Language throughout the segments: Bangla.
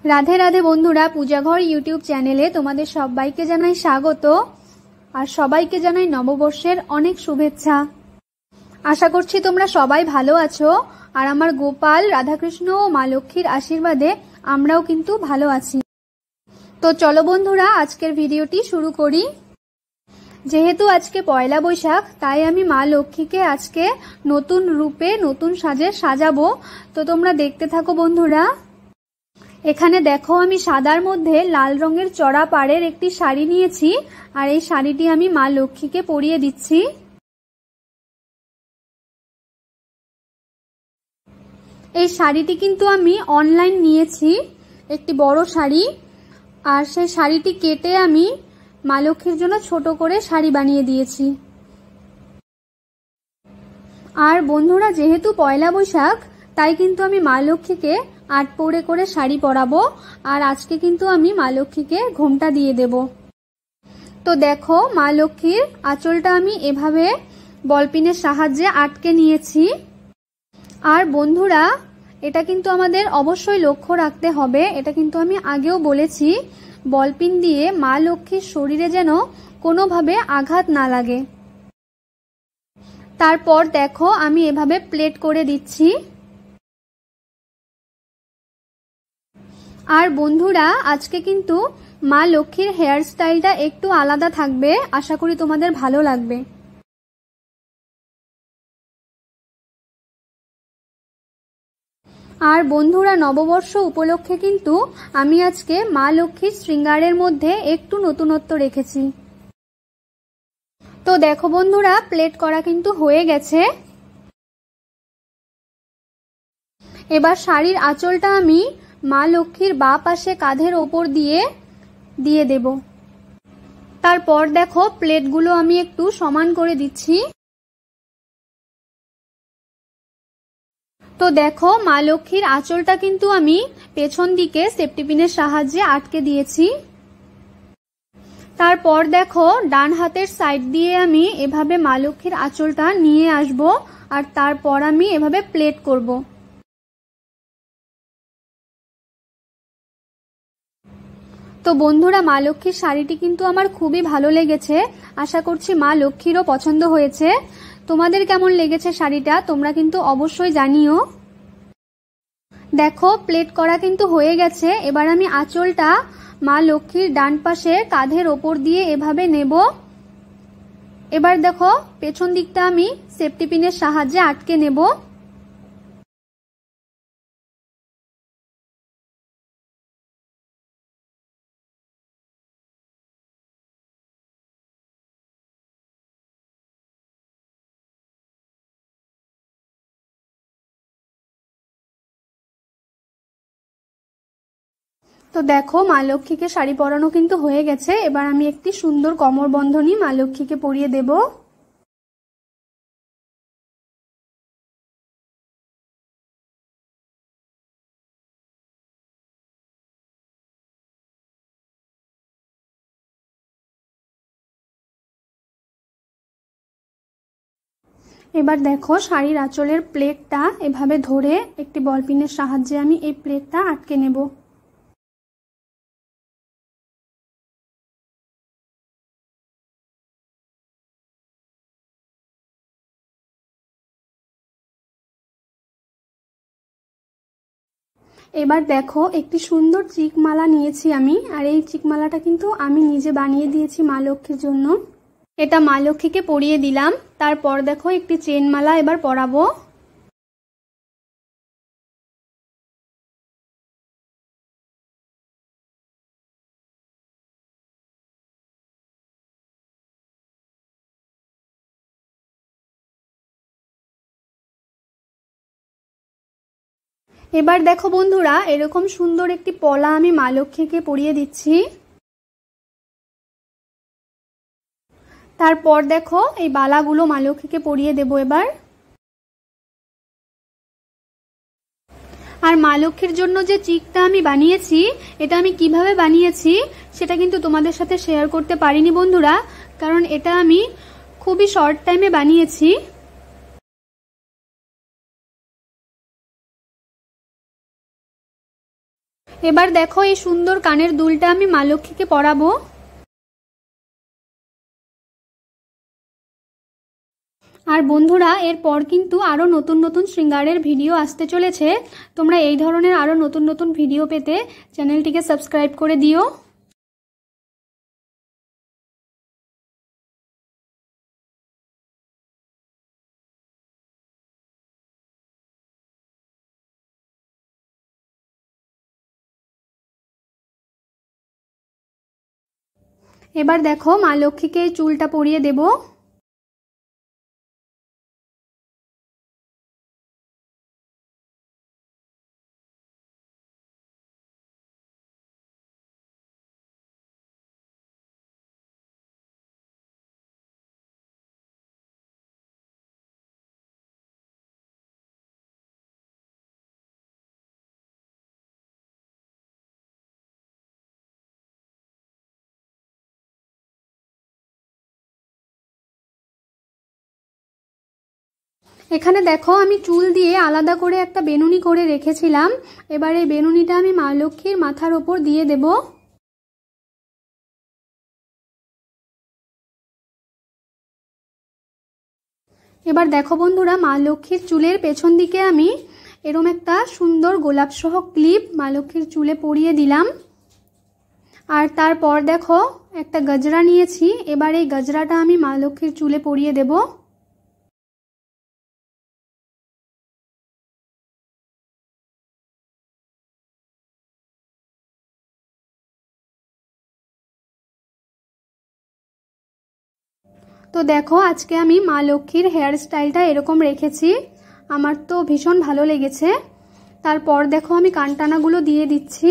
রাধে রাধে বন্ধুরা, পূজাঘর ইউটিউব চ্যানেলে তোমাদের সবাইকে জানাই স্বাগত আর সবাইকে জানাই নববর্ষের অনেক শুভেচ্ছা। আশা করছি তোমরা সবাই ভালো আছো আর আমার গোপাল, রাধাকৃষ্ণ ও মা লক্ষ্মীর আশীর্বাদে আমরাও কিন্তু ভালো আছি। তো চলো বন্ধুরা, আজকের ভিডিওটি শুরু করি। যেহেতু আজকে পয়লা বৈশাখ, তাই আমি মা লক্ষ্মীকে আজকে নতুন রূপে নতুন সাজে সাজাবো। তো তোমরা দেখতে থাকো বন্ধুরা। এখানে দেখো, আমি সাদার মধ্যে লাল রঙের চড়া পাড়ের একটি শাড়ি নিয়েছি আর এই শাড়িটি আমি মা লক্ষ্মীকে পরিয়ে দিচ্ছি। এই শাড়িটি কিন্তু আমি অনলাইন নিয়েছি, একটি বড় শাড়ি, আর সেই শাড়িটি কেটে আমি মা লক্ষ্মীর জন্য ছোট করে শাড়ি বানিয়ে দিয়েছি। আর বন্ধুরা, যেহেতু পয়লা বৈশাখ, তাই কিন্তু আমি মা লক্ষ্মীকে আটপৌরে করে শাড়ি পরাবো আর আজকে কিন্তু আমি মা লক্ষ্মীকে ঘোমটা দিয়ে দেব। তো দেখো, মা লক্ষ্মীর আঁচলটা আমি এভাবে বলপিনের সাহায্যে আটকে নিয়েছি। আর বন্ধুরা, এটা কিন্তু আমাদের অবশ্যই লক্ষ্য রাখতে হবে, এটা কিন্তু আমি আগেও বলেছি, বলপিন দিয়ে মা লক্ষ্মীর শরীরে যেন কোনোভাবে আঘাত না লাগে। তারপর দেখো, আমি এভাবে প্লেট করে দিচ্ছি। আর বন্ধুরা, আজকে কিন্তু মা লক্ষ্মীর হেয়ার স্টাইলটা একটু আলাদা থাকবে, আশা করি তোমাদের ভালো লাগবে। আর বন্ধুরা, নববর্ষ উপলক্ষে কিন্তু আমি আজকে মা লক্ষ্মীর শৃঙ্গারের মধ্যে একটু নতুনত্ব রেখেছি। তো দেখো বন্ধুরা, প্লেট করা কিন্তু হয়ে গেছে। এবার শাড়ির আঁচলটা আমি মা লক্ষ্মীর বাঁ পাশে কাঁধের ওপর দিয়ে দেব। তারপর দেখো, প্লেটগুলো আমি একটু সমান করে দিচ্ছি। তো দেখো, মা লক্ষ্মীর আঁচলটা কিন্তু আমি পেছন দিকে সেফটি পিনের সাহায্যে আটকে দিয়েছি। তারপর দেখো, ডান হাতের সাইড দিয়ে আমি এভাবে মা লক্ষ্মীর আঁচলটা নিয়ে আসব আর তারপর আমি এভাবে প্লেট করব। তো বন্ধুরা, মা লক্ষ্মীর শাড়িটি কিন্তু আমার খুবই ভালো লেগেছে, আশা করছি মা লক্ষ্মীরও পছন্দ হয়েছে। তোমাদের কেমন লেগেছে শাড়িটা তোমরা কিন্তু অবশ্যই জানিও। দেখো, প্লেট করা কিন্তু হয়ে গেছে। এবার আমি আঁচলটা মা লক্ষ্মীর ডান পাশে কাঁধের ওপর দিয়ে এভাবে নেব। এবার দেখো, পেছন দিকটা আমি সেফটি পিনের সাহায্যে আটকে নেব। তো দেখো, মা লক্ষ্মীকে শাড়ি পরানো কিন্তু হয়ে গেছে। এবার আমি একটি সুন্দর কোমর বন্ধনী মা লক্ষ্মীকে পরিয়ে দেব। এবার দেখো, শাড়ির আঁচলের প্লেটটা এভাবে ধরে একটি বলপিনের সাহায্যে আমি এই প্লেটটা আটকে নেব। এবার দেখো, একটি সুন্দর চিকমালা নিয়েছি আমি, আর এই চিকমালাটা কিন্তু আমি নিজে বানিয়ে দিয়েছি মা লক্ষ্মীর জন্য। এটা মা লক্ষ্মীকে পরিয়ে দিলাম। তারপর দেখো, একটি চেন মালা এবার পরাবো। এবার দেখো বন্ধুরা, এরকম সুন্দর একটি পলা আমি মা লক্ষ্মীকে পরিয়ে দিচ্ছি। তারপর দেখো, এই বালাগুলো মা লক্ষ্মীকে পরিয়ে দেব এবার। আর মা লক্ষ্মীর জন্য যে চিকটা আমি বানিয়েছি, এটা আমি কিভাবে বানিয়েছি সেটা কিন্তু তোমাদের সাথে শেয়ার করতে পারিনি বন্ধুরা, কারণ এটা আমি খুবই শর্ট টাইমে বানিয়েছি। এবার দেখো এই সুন্দর কানের দুলটা আমি মা লক্ষ্মীকে পরাবো। আর বন্ধুরা, এরপর কিন্তু আরও নতুন নতুন শৃঙ্গারের ভিডিও আসতে চলেছে। তোমরা এই ধরনের আরও নতুন নতুন ভিডিও পেতে চ্যানেলটিকে সাবস্ক্রাইব করে দিও। এবার দেখো মা লক্ষ্মীকে এই চুলটা পরিয়ে দেব। এখানে দেখো আমি চুল দিয়ে আলাদা করে একটা বেনুনি করে রেখেছিলাম। এবার এই বেনুনিটা আমি মা লক্ষ্মীর মাথার ওপর দিয়ে দেব। এবার দেখো বন্ধুরা, মা লক্ষ্মীর চুলের পেছন দিকে আমি এরকম একটা সুন্দর গোলাপ সহ ক্লিপ মা লক্ষ্মীর চুলে পরিয়ে দিলাম। আর তারপর দেখো একটা গজরা নিয়েছি। এবার এই গজরাটা আমি মা লক্ষ্মীর চুলে পরিয়ে দেব। তো দেখো আজকে আমি মা লক্ষ্মীর হেয়ার স্টাইলটা এরকম রেখেছি। আমার তো ভীষণ ভালো লেগেছে। তারপর দেখো আমি কানটানাগুলো দিয়ে দিচ্ছি।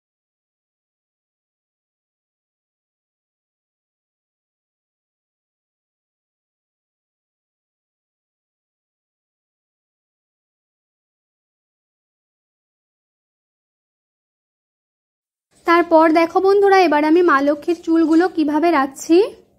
তারপর দেখো বন্ধুরা, এবার আমি মা লক্ষ্মীর চুলগুলো কিভাবে রাখছি।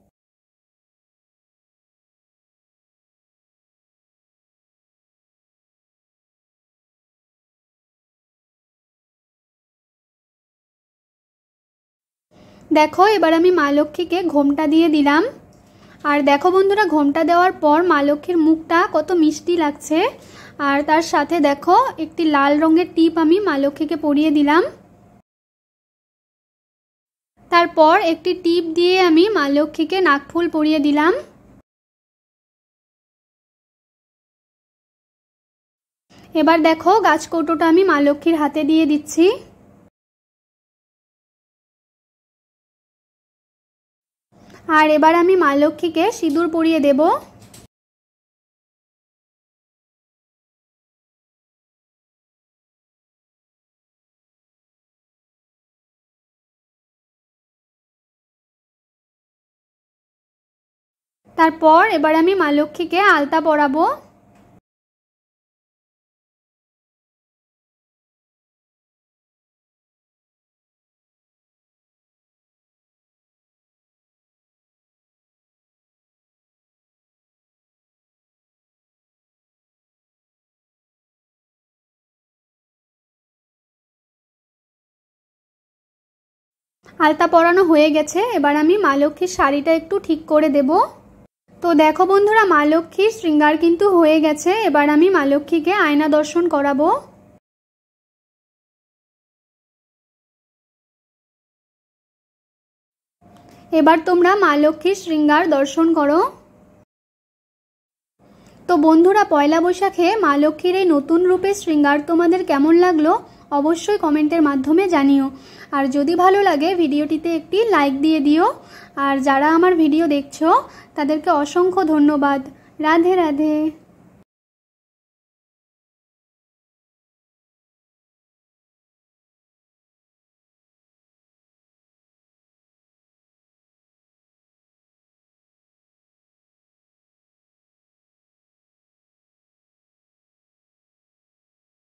দেখো এবার আমি মা লক্ষ্মীকে ঘোমটা দিয়ে দিলাম। আর দেখো বন্ধুরা, ঘোমটা দেওয়ার পর মা লক্ষ্মীর মুখটা কত মিষ্টি লাগছে। আর তার সাথে দেখো একটি লাল রঙের টিপ আমি মা লক্ষ্মীকে পরিয়ে দিলাম। তারপর একটি টিপ দিয়ে আমি মা লক্ষ্মীকে নাকফুল পরিয়ে দিলাম। এবার দেখো গাছকৌটোটা আমি মা লক্ষ্মীর হাতে দিয়ে দিচ্ছি। আর এবার আমি মা লক্ষ্মীকে সিঁদুর পরিয়ে দেব। তারপর এবার আমি মা লক্ষ্মীকে আলতা পরাবো। আলতা পরানো হয়ে গেছে। এবার আমি মা লক্ষ্মীর শাড়িটা একটু ঠিক করে দেব। তো দেখো বন্ধুরা, মা লক্ষ্মীর শৃঙ্গার কিন্তু হয়ে গেছে। এবার আমি মা লক্ষ্মীকে আয়না দর্শন করাবো। এবার তোমরা মা লক্ষ্মীর শৃঙ্গার দর্শন করো। তো বন্ধুরা, পয়লা বৈশাখে মা লক্ষ্মীর এই নতুন রূপের শৃঙ্গার তোমাদের কেমন লাগলো অবশ্যই কমেন্টের মাধ্যমে জানিও। আর যদি ভালো লাগে ভিডিওটিতে একটি লাইক দিয়ে দিও। আর যারা আমার ভিডিও দেখছো তাদেরকে অসংখ্য ধন্যবাদ। রাধে রাধে।